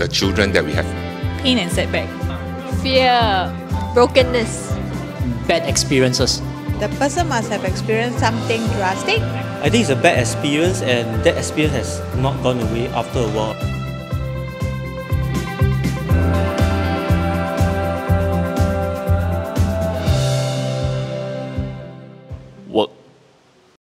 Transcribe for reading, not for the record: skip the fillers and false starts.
the children that we have. Pain and setback. Fear, brokenness. Bad experiences. The person must have experienced something drastic. I think it's a bad experience, and that experience has not gone away after a while.